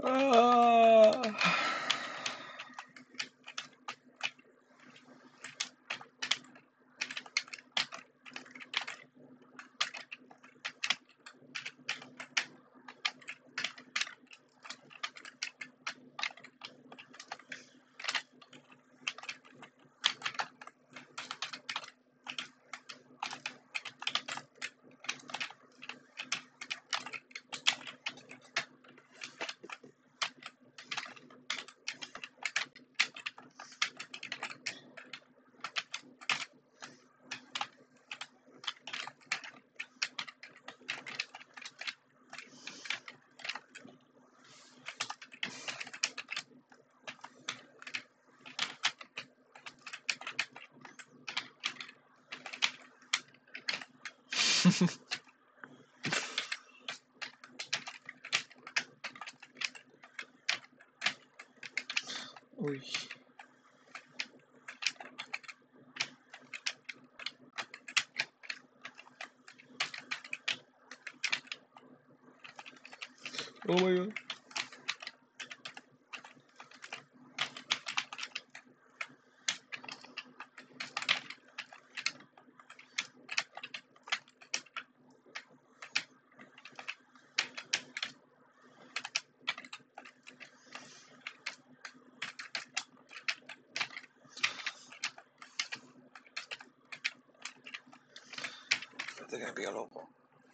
Ah. Uy. Oh my god. Este que me pica loco.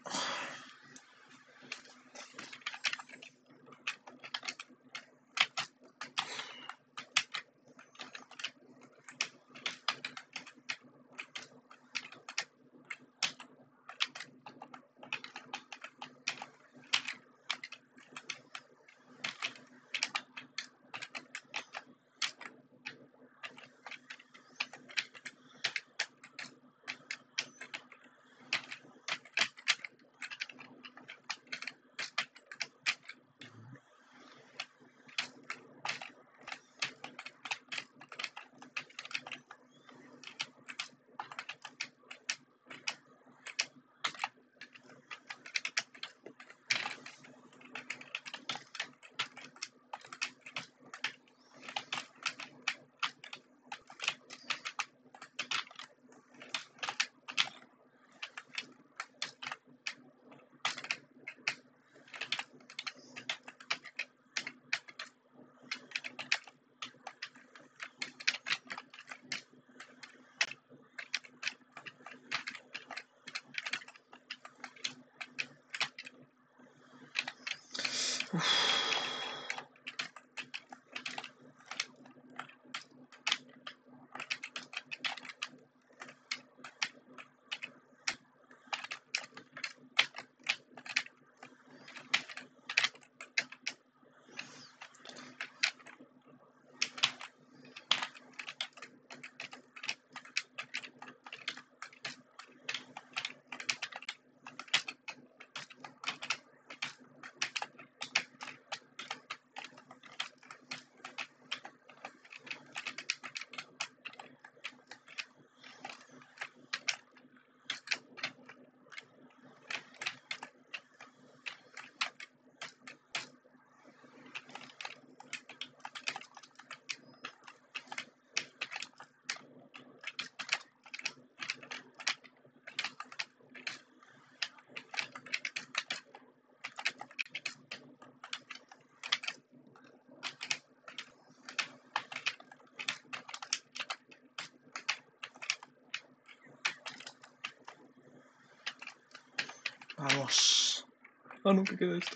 Vamos. Ah, no, que queda esto.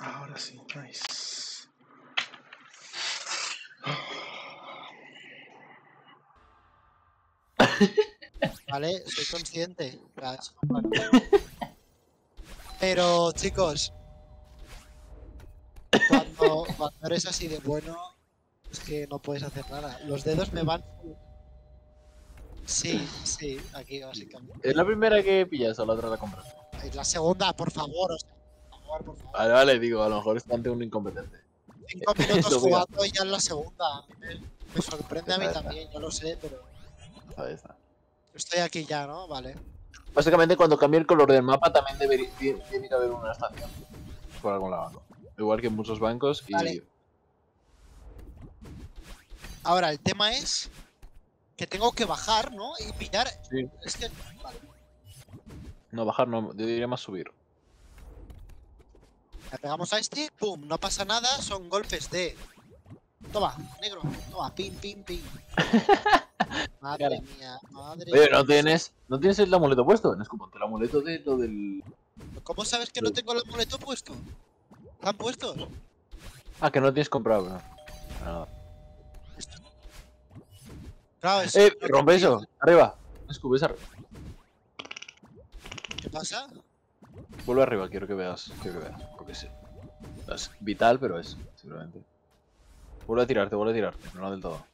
Ahora sí, nice. Vale, soy consciente. Pero, chicos, cuando eres así de bueno, es que no puedes hacer nada. Los dedos me van. Sí, sí, aquí básicamente. ¿Es la primera que pillas o la otra la compras? Es la segunda, por favor, o sea, por favor. Vale, vale, digo, a lo mejor está ante un incompetente. 5 minutos Eso, diga. jugando y ya en la segunda. A mí me sorprende a mí Ya está. también, yo lo sé, pero Ahí está. estoy aquí ya, ¿no? Vale. Básicamente, cuando cambie el color del mapa, también tiene que haber una estación por algún lado. Igual que en muchos bancos y... Vale. Ahora, el tema es que tengo que bajar, ¿no? Y pillar. Sí. Es que. Vale. No, bajar no, yo diría más subir. Le pegamos a este, pum, no pasa nada, son golpes de. Toma, negro, toma, pim, pim, pim. Madre mía, madre Oye, mía. ¿no tienes el amuleto puesto? No es como el amuleto de lo del... ¿Cómo sabes que no tengo el amuleto puesto? ¿Están puestos? Ah, que no tienes comprado, no. Nada. Claro, eso. Rompe eso, arriba. Scooby, ¿Qué pasa? vuelve arriba, quiero que veas, porque sí. Es vital, pero es, simplemente. Vuelve a tirarte, no del todo.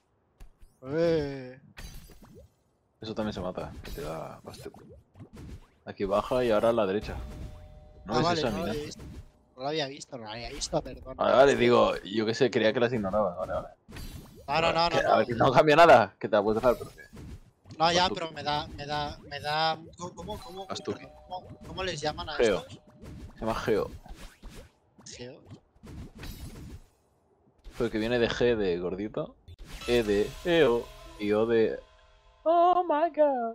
Eso también se mata, que te da bastante. Aquí baja y ahora a la derecha. ¿No ves Vale, esa no lo mina? había visto. No lo había visto, no lo había visto, perdón. Vale, digo, yo qué sé, creía que las ignorabas, vale. No. A ver, que no cambia nada, que te la puedes dejar, pero que... No, ya, Vas tú. pero me da. Vas tú. ¿Cómo les llaman a Geo. estos? Se llama Geo. Geo. Porque viene de G de gordito, E de EO y O de... Oh my god.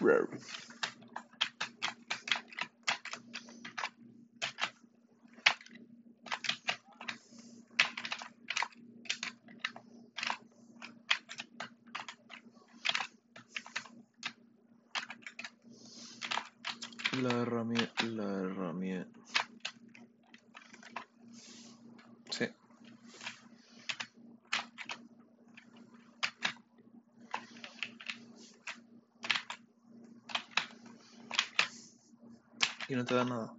La herramienta. Sí. Y no te da nada.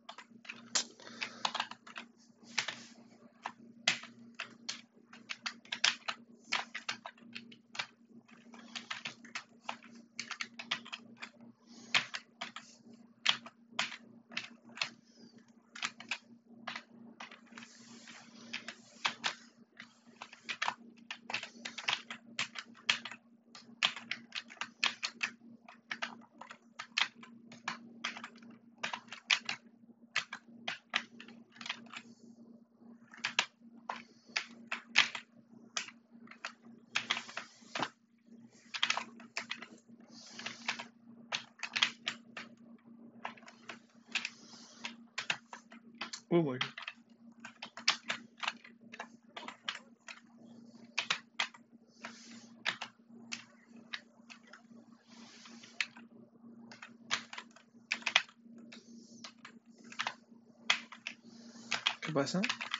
Oh my god. ¿Qué pasa?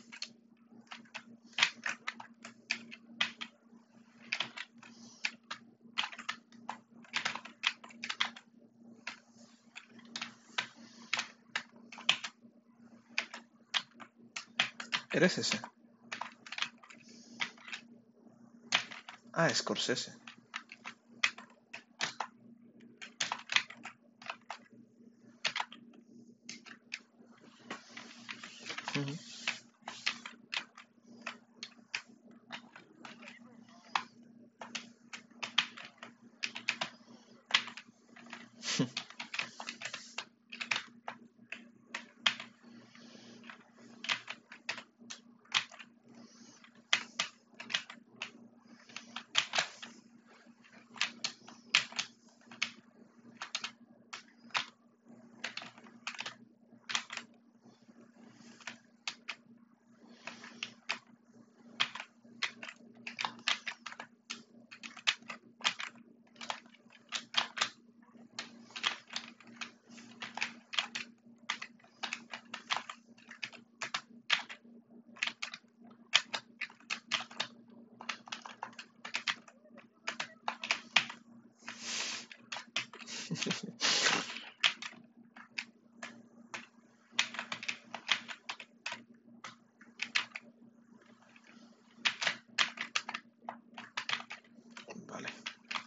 ¿Eres ese? Ah, Scorsese. Ujú. Vale.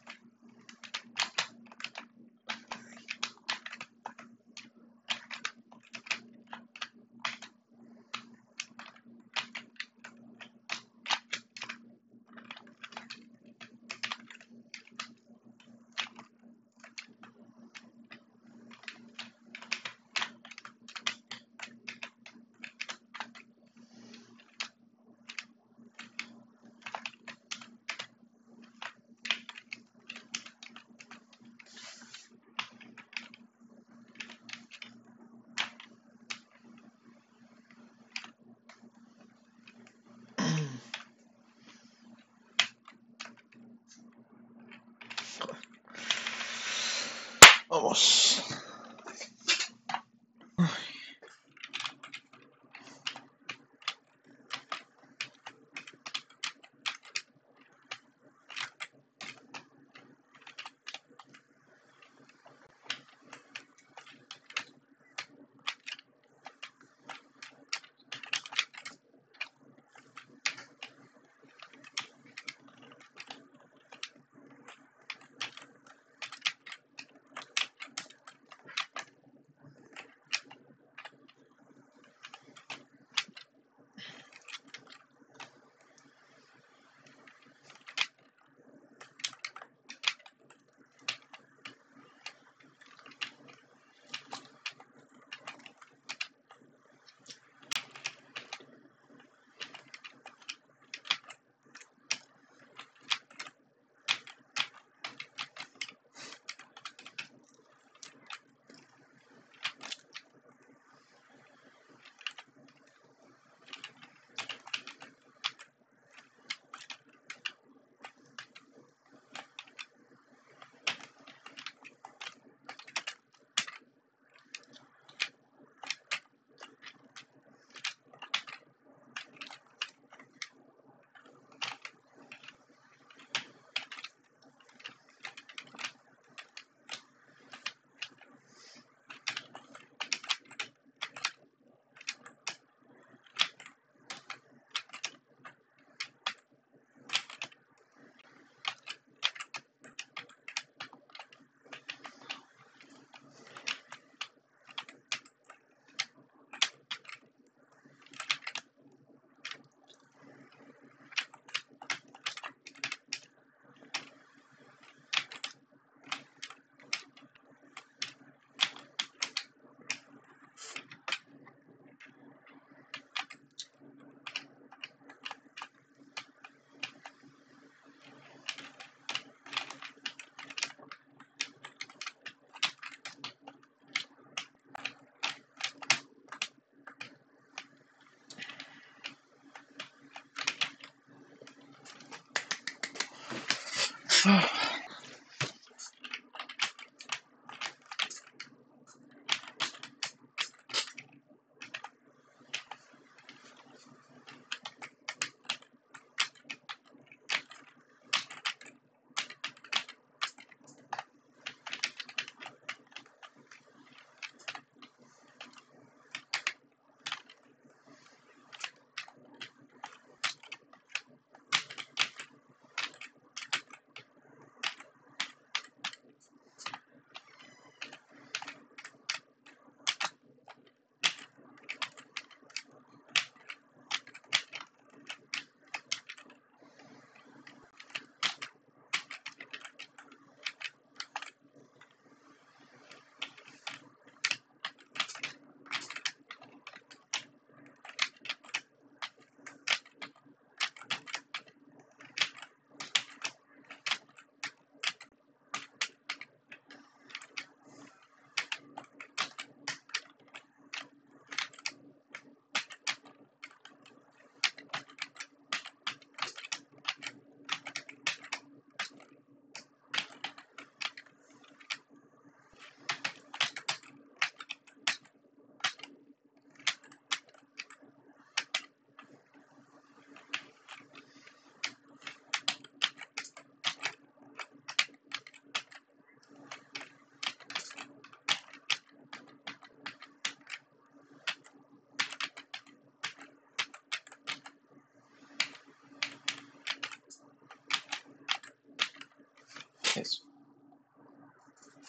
Vamos.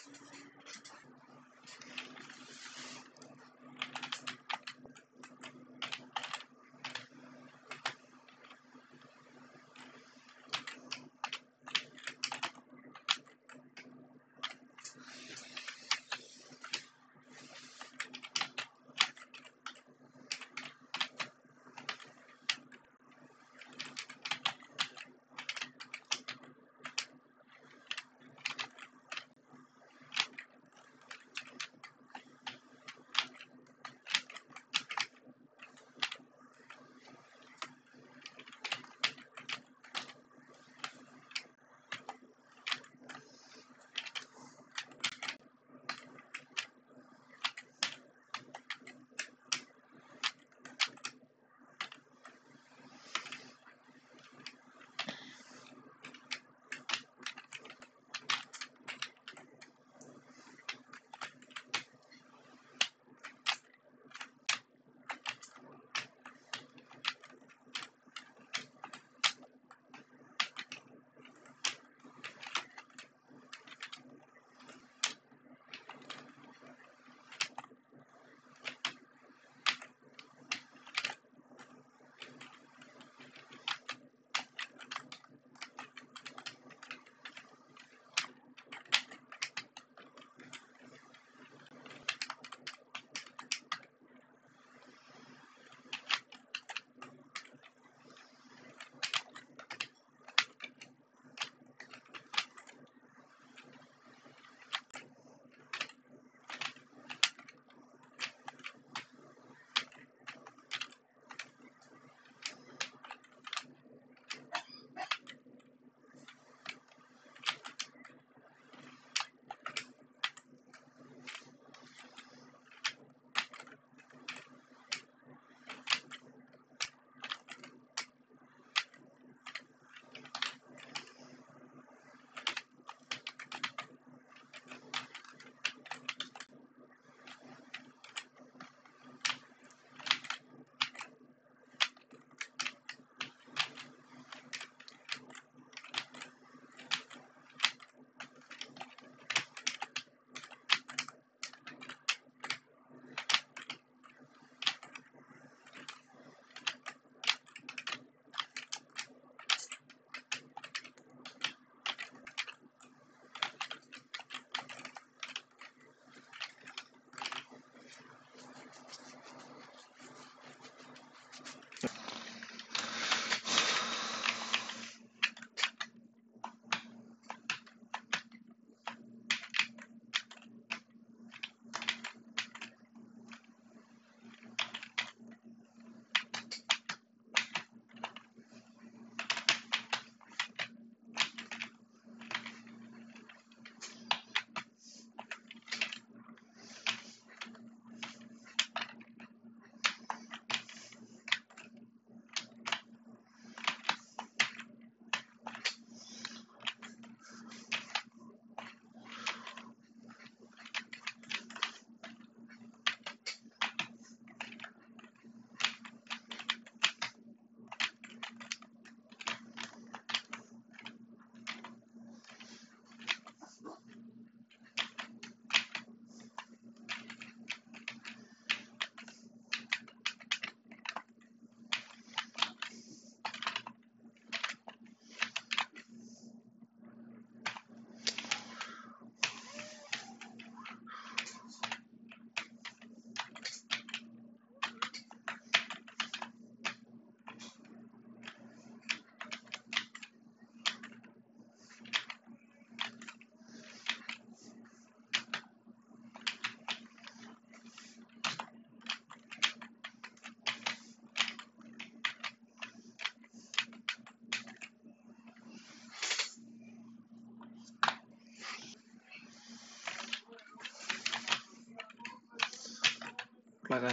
Plaga.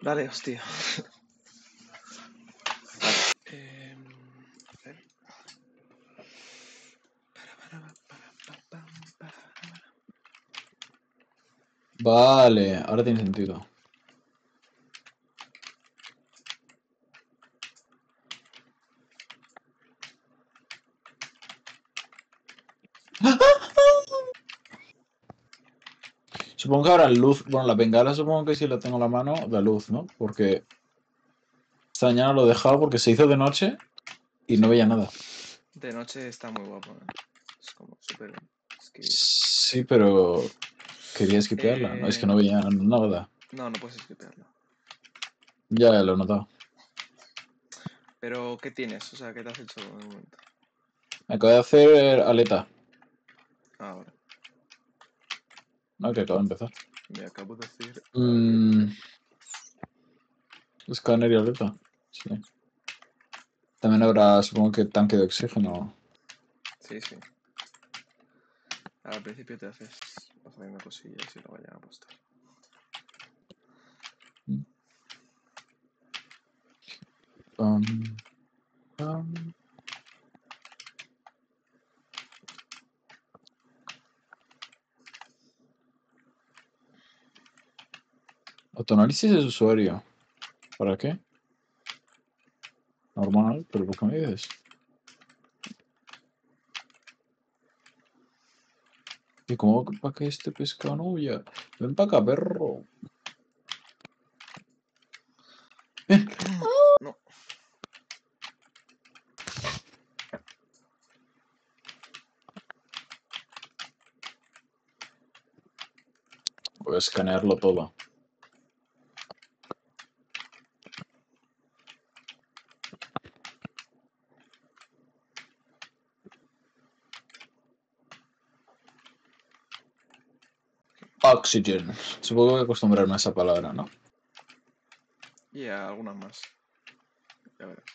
Dale, hostia. Em, a ver. Vale, ahora tiene sentido. Supongo que ahora luz. Bueno, la bengala supongo que si la tengo en la mano da luz, ¿no? Porque esta mañana lo he dejado porque se hizo de noche y no veía nada. De noche está muy guapo, ¿eh? Es como súper... Es que... Sí, pero quería esquipearla, ¿no? Es que no veía nada. No, no puedes esquipearlo. Ya lo he notado. Pero, ¿qué tienes? O sea, ¿qué te has hecho de momento? Me acabo de hacer aleta, Ahora, ¿no? Que acabo de empezar. me acabo de decir... Escáner y aleta. Sí. También habrá, supongo que tanque de oxígeno. Sí, sí. Al principio te haces... Vas haciendo cosillas y luego ya apostar. Um, um. Autoanálisis de usuario. ¿Para qué? Normal, pero ¿por qué me dices? ¿Y cómo para que este pescado no huya? Ven para acá, perro. Ven. No. Voy a escanearlo todo. Oxygen. Supongo que voy a acostumbrarme a esa palabra, ¿no? Y a algunas más. Ya verás.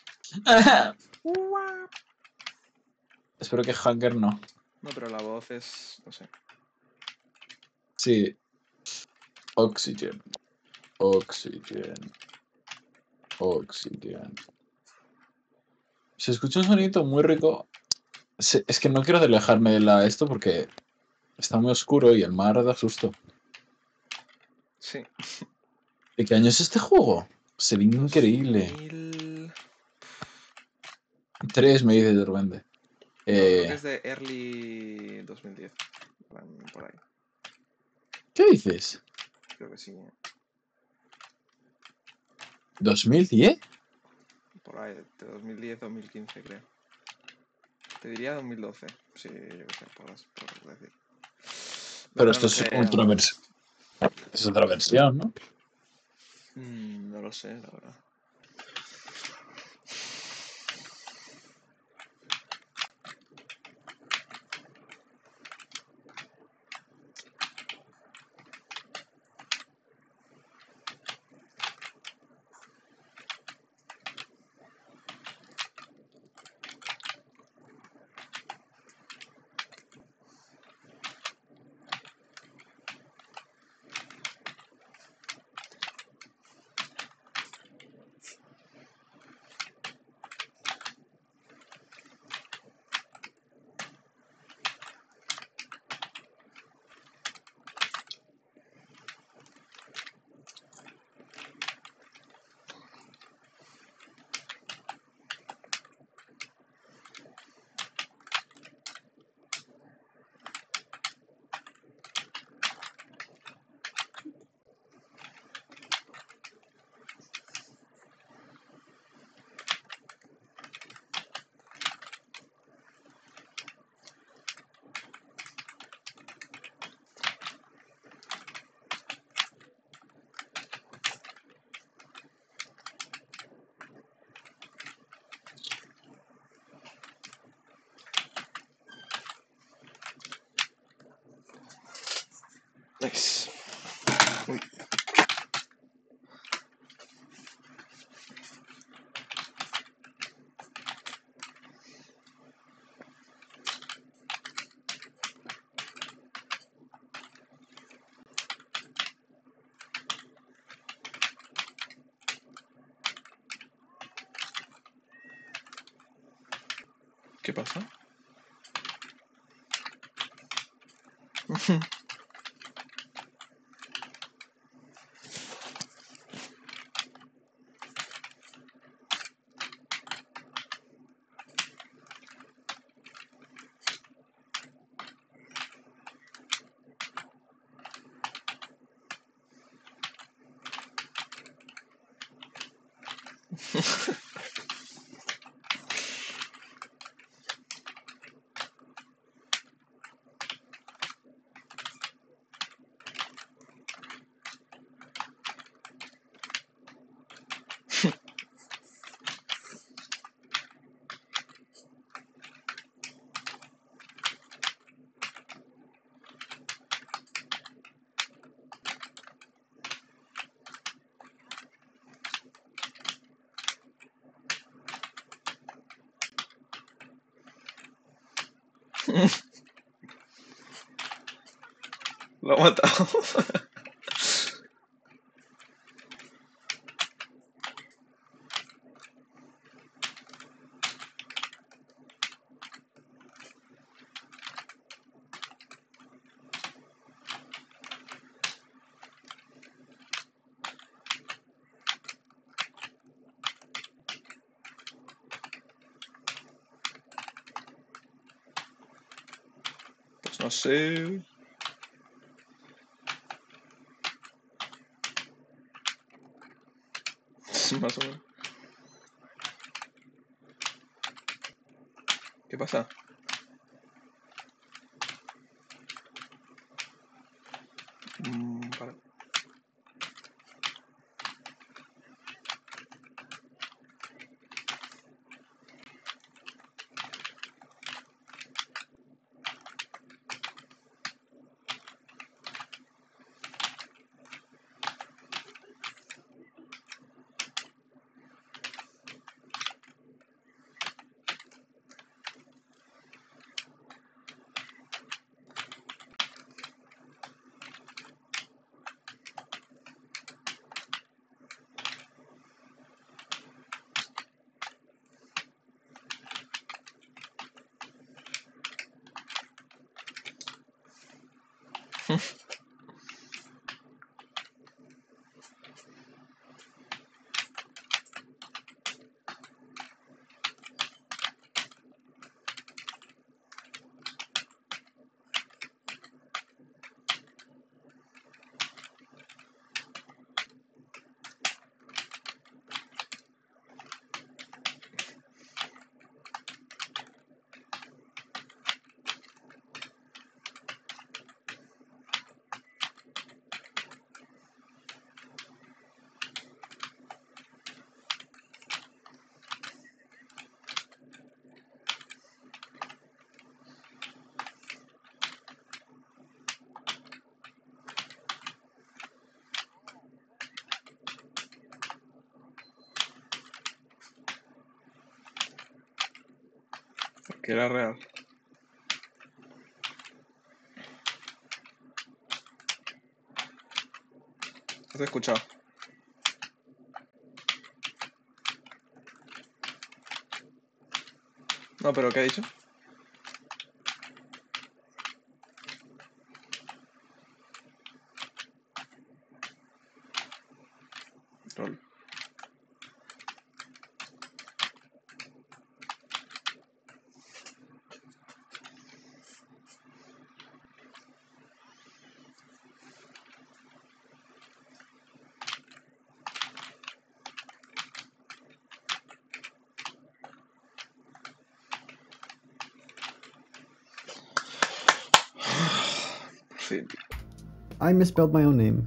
Espero que hacker no. No, pero la voz es... No sé. Sí. Oxygen. Oxygen. Oxygen. Se escucha un sonido muy rico. Es que no quiero alejarme de esto porque está muy oscuro y el mar da susto. Sí. ¿De qué año es este juego? Se ve increíble. 2000... 3 me dice de repente. No, creo que es de early 2010. Por ahí. ¿Qué dices? Creo que sí. ¿2010? Por ahí, de 2010-2015 creo. Te diría 2012. Sí, yo qué sé, por decir. Pero Pero esto no es sé. otra versión. Es otra versión, ¿no? No lo sé, la verdad. Nice. Uy. ¿Qué pasa? Lo ha matado. Pues no sé. Más o menos. ¿Qué pasa? Vale. Que era real. ¿Has escuchado? No, pero ¿qué ha dicho? Rol. Por fin. I misspelled my own name.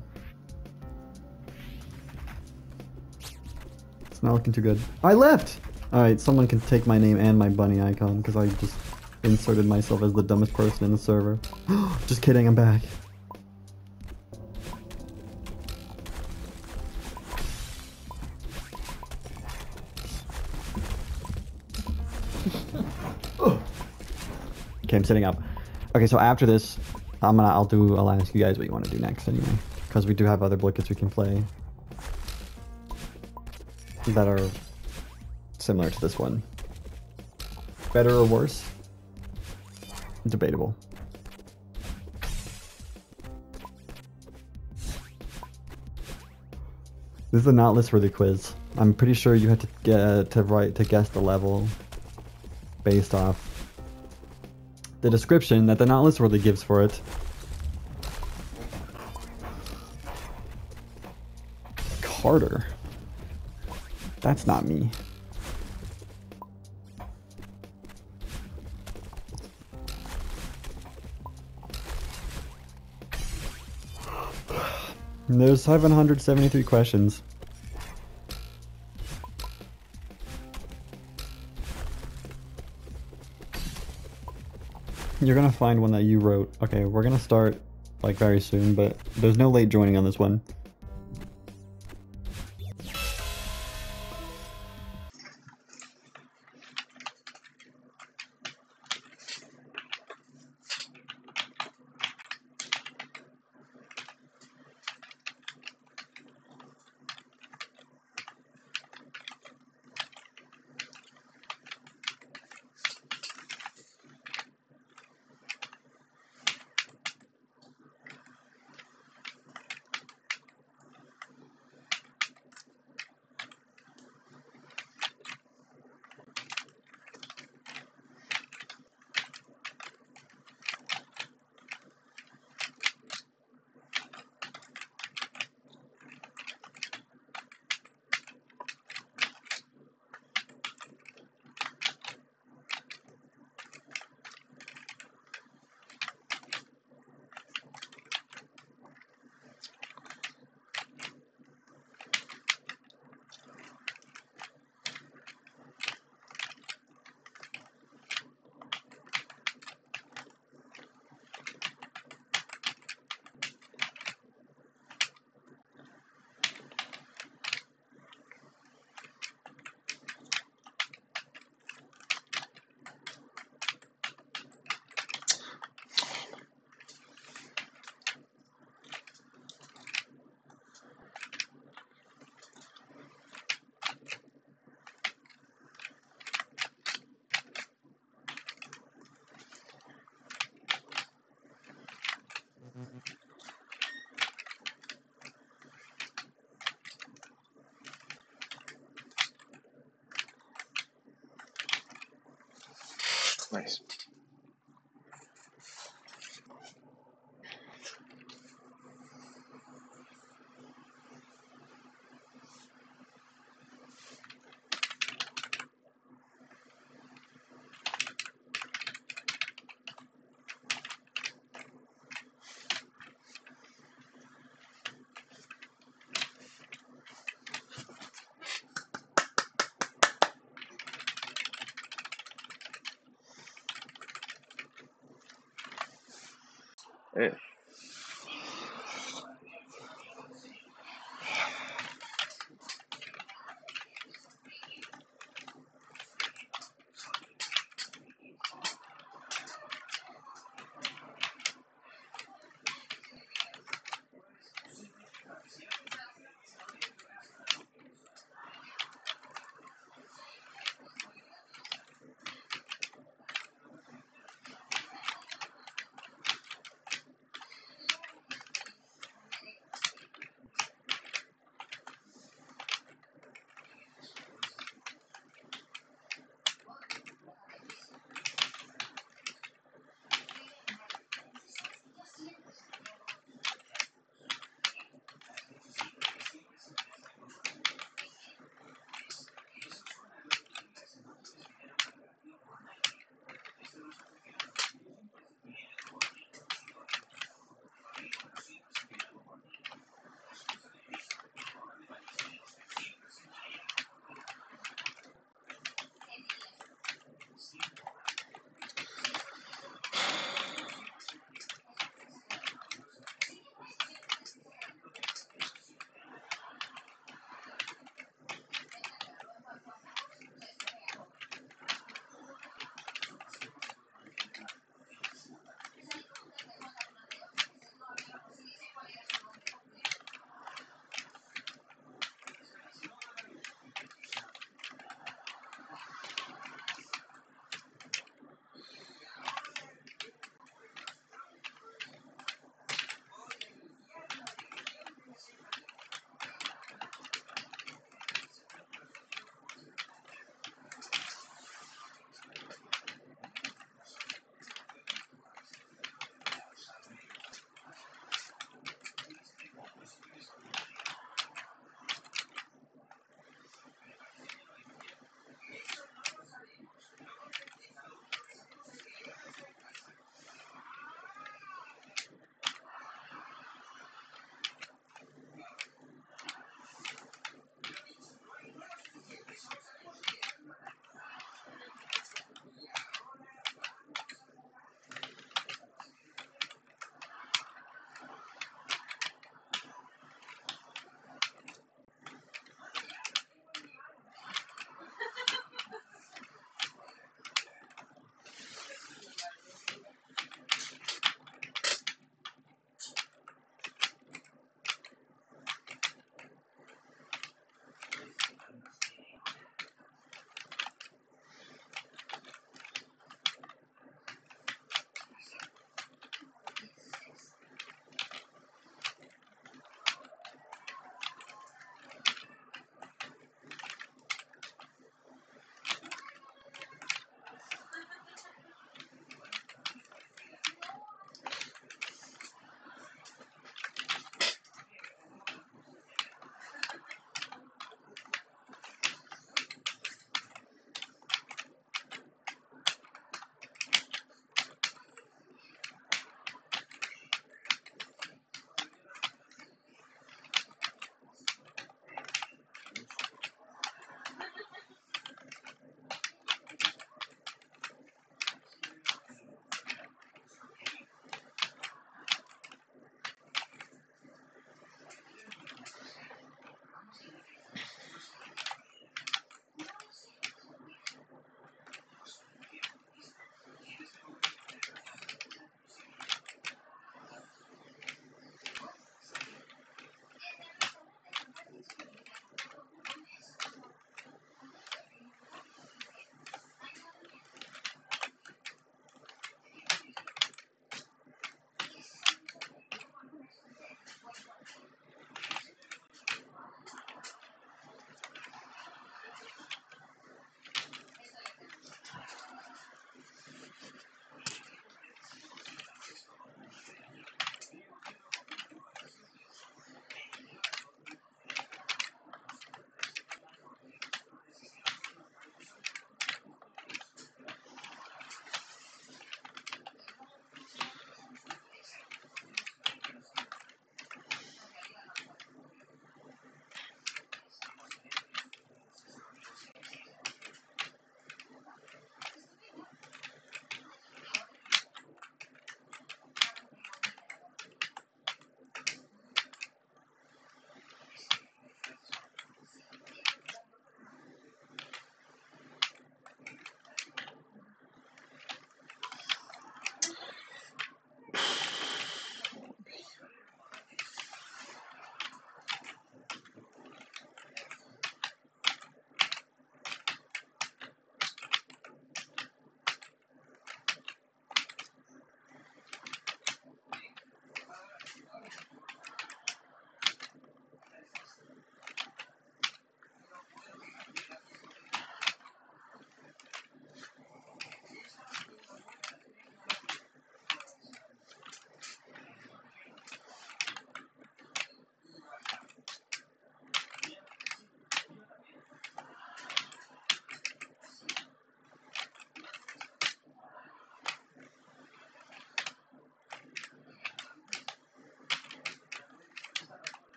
It's not looking too good. I left! Alright, someone can take my name and my bunny icon because I just inserted myself as the dumbest person in the server. Just kidding, I'm back. Okay, I'm sitting up. Okay, so after this, I'll ask you guys what you want to do next anyway, because we do have other Blickets we can play that are similar to this one. Better or worse? Debatable. This is a not list worthy quiz. I'm pretty sure you had to get to guess the level based off the description that the not list worthy gives for it. Carter. That's not me. There's 773 questions. You're gonna find one that you wrote. Okay, we're gonna start like very soon, but there's no late joining on this one. Nice.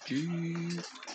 GG.